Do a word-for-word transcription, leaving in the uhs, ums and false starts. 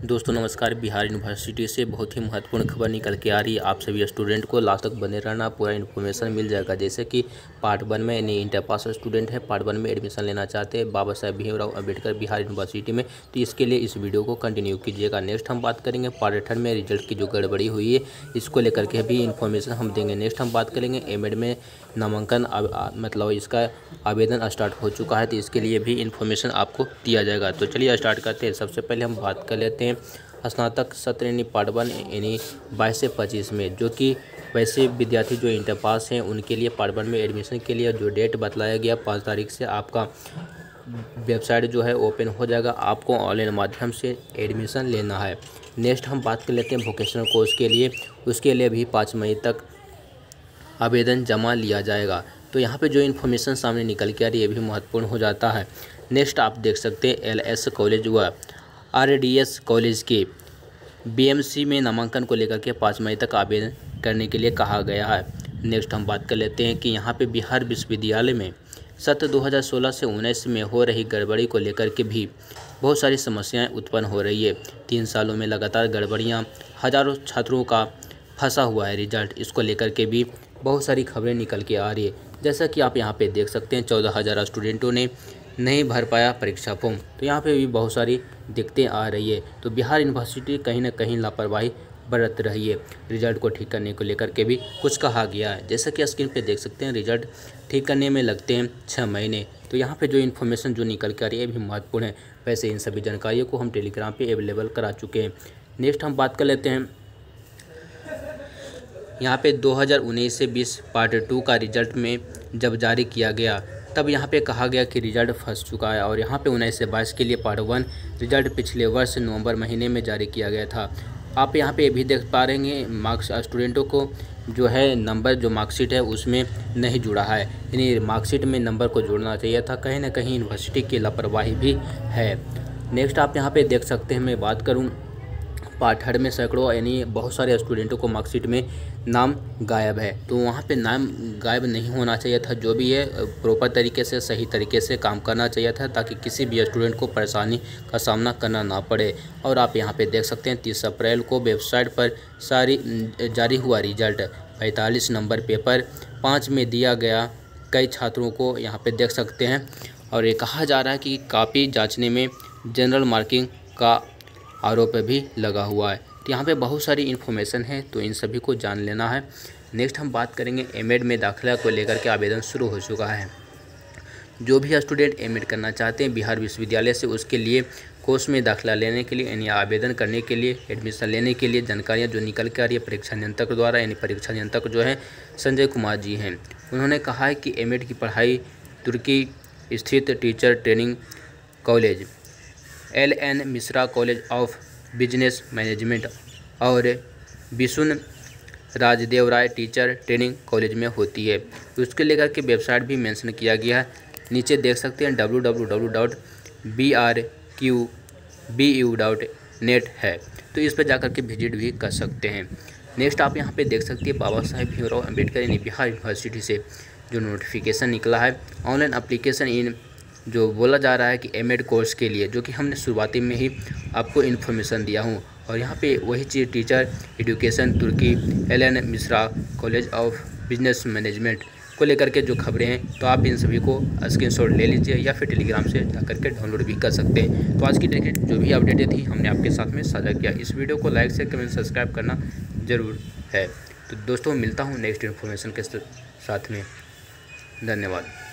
दोस्तों नमस्कार। बिहार यूनिवर्सिटी से बहुत ही महत्वपूर्ण खबर निकल के आ रही है। आप सभी स्टूडेंट को लास्ट तक बने रहना, पूरा इन्फॉर्मेशन मिल जाएगा। जैसे कि पार्ट वन में यानी इंटर पास स्टूडेंट है, पार्ट वन में एडमिशन लेना चाहते हैं बाबा साहेब भीमराव अम्बेडकर बिहार यूनिवर्सिटी में, तो इसके लिए इस वीडियो को कंटिन्यू कीजिएगा। नेक्स्ट हम बात करेंगे पार्ट थर्ड में रिजल्ट की जो गड़बड़ी हुई है, इसको लेकर के भी इन्फॉर्मेशन हम देंगे। नेक्स्ट हम बात करेंगे एम एड में नामांकन मतलब इसका आवेदन स्टार्ट हो चुका है, तो इसके लिए भी इन्फॉर्मेशन आपको दिया जाएगा। तो चलिए स्टार्ट करते हैं। सबसे पहले हम बात कर लेते हैं स्नातक सत्र यानी पार्ट वन यानी बाईस से पच्चीस में, जो कि वैसे विद्यार्थी जो इंटर पास हैं उनके लिए पार्ट वन में एडमिशन के लिए जो डेट बतलाया गया पाँच तारीख से आपका वेबसाइट जो है ओपन हो जाएगा। आपको ऑनलाइन माध्यम से एडमिशन लेना है। नेक्स्ट हम बात कर लेते हैं वोकेशनल कोर्स के लिए, उसके लिए भी पाँच मई तक आवेदन जमा लिया जाएगा। तो यहाँ पे जो इन्फॉर्मेशन सामने निकल के आ रही है ये भी महत्वपूर्ण हो जाता है। नेक्स्ट आप देख सकते हैं एल एस कॉलेज व आर डी एस कॉलेज के बी एम सी में नामांकन को लेकर के पाँच मई तक आवेदन करने के लिए कहा गया है। नेक्स्ट हम बात कर लेते हैं कि यहाँ पे बिहार विश्वविद्यालय में सत्र दो हज़ार सोलह से उन्नीस में हो रही गड़बड़ी को लेकर के भी बहुत सारी समस्याएं उत्पन्न हो रही है। तीन सालों में लगातार गड़बड़ियां, हजारों छात्रों का फंसा हुआ है रिजल्ट, इसको लेकर के भी बहुत सारी खबरें निकल के आ रही है। जैसा कि आप यहाँ पे देख सकते हैं चौदह हज़ार स्टूडेंटों ने नहीं भर पाया परीक्षा फॉर्म, तो यहाँ पे भी बहुत सारी दिक्कतें आ रही है। तो बिहार यूनिवर्सिटी कहीं ना कहीं लापरवाही बरत रही है। रिजल्ट को ठीक करने को लेकर के भी कुछ कहा गया है। जैसा कि स्क्रीन पे देख सकते हैं रिजल्ट ठीक करने में लगते हैं छः महीने। तो यहाँ पे जो इन्फॉर्मेशन जो निकल के आ रही है भी महत्वपूर्ण है। वैसे इन सभी जानकारियों को हम टेलीग्राम पे अवेलेबल करा चुके हैं। नेक्स्ट हम बात कर लेते हैं यहाँ पे दो हज़ार उन्नीस से बीस पार्ट टू का रिजल्ट में जब जारी किया गया तब यहाँ पे कहा गया कि रिजल्ट फंस चुका है। और यहाँ पे उन्नीस से बाईस के लिए पार्ट वन रिजल्ट पिछले वर्ष नवंबर महीने में जारी किया गया था। आप यहाँ पे भी देख पा रहे हैं मार्क्स स्टूडेंटों को जो है नंबर जो मार्कशीट है उसमें नहीं जुड़ा है, यानी मार्कशीट में नंबर को जोड़ना चाहिए था। कहीं ना कहीं यूनिवर्सिटी की लापरवाही भी है। नेक्स्ट आप यहाँ पर देख सकते हैं, मैं बात करूँ पार्ट थर्ड में सैकड़ों यानी बहुत सारे स्टूडेंटों को मार्कशीट में नाम गायब है। तो वहाँ पे नाम गायब नहीं होना चाहिए था। जो भी है प्रॉपर तरीके से सही तरीके से काम करना चाहिए था ताकि किसी भी स्टूडेंट को परेशानी का सामना करना ना पड़े। और आप यहाँ पे देख सकते हैं तीस अप्रैल को वेबसाइट पर सारी जारी हुआ रिजल्ट पैंतालीस नंबर पेपर पाँच में दिया गया। कई छात्रों को यहाँ पर देख सकते हैं। और ये कहा जा रहा है कि कापी जाँचने में जनरल मार्किंग का आरोप भी लगा हुआ है। तो यहाँ पे बहुत सारी इन्फॉर्मेशन है, तो इन सभी को जान लेना है। नेक्स्ट हम बात करेंगे एम एड में दाखिला को लेकर के आवेदन शुरू हो चुका है। जो भी स्टूडेंट एम एड करना चाहते हैं बिहार विश्वविद्यालय से, उसके लिए कोर्स में दाखिला लेने के लिए यानी आवेदन करने के लिए, एडमिशन लेने के लिए जानकारियाँ जो निकल के आ रही है परीक्षा नियंत्रक द्वारा, यानी परीक्षा नियंत्रक जो है संजय कुमार जी हैं। उन्होंने कहा है कि एम एड की पढ़ाई तुर्की स्थित teacher training college, L N Mishra college of business management और Bishun Rajdev Rai teacher training college में होती है। उसके लेकर के वेबसाइट भी मेंशन किया गया है। नीचे देख सकते हैं W W W dot B R Q B U dot net है, तो इस पर जाकर के विजिट भी कर सकते हैं। नेक्स्ट आप यहाँ पे देख सकते हैं बाबा साहेब भीमराव अम्बेडकर यानी बिहार यूनिवर्सिटी से जो नोटिफिकेशन निकला है ऑनलाइन एप्लीकेशन इन जो बोला जा रहा है कि एम एड कोर्स के लिए, जो कि हमने शुरुआती में ही आपको इन्फॉर्मेशन दिया हूँ। और यहाँ पे वही चीज़ teacher education Turki L N Mishra college of business management को लेकर के जो खबरें हैं, तो आप इन सभी को स्क्रीनशॉट ले लीजिए या फिर टेलीग्राम से जाकर के डाउनलोड भी कर सकते हैं। तो आज की डेट जो भी अपडेटें थी हमने आपके साथ में साझा किया। इस वीडियो को लाइक शेयर कमेंट सब्सक्राइब करना ज़रूर है। तो दोस्तों मिलता हूँ नेक्स्ट इन्फॉर्मेशन के साथ में। धन्यवाद।